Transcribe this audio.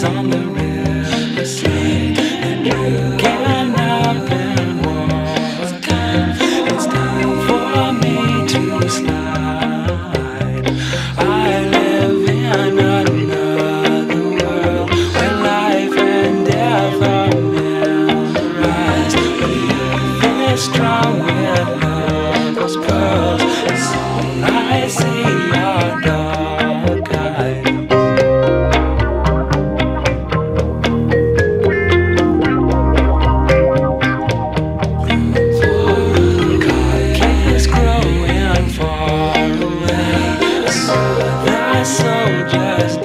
on the riverside, and you can up and walk. It's time for me to slide. I live in another world where life and death are memorized. But the earth is strong with love's pearls, and all I see are dark eyes. Growing far away, so the soldiers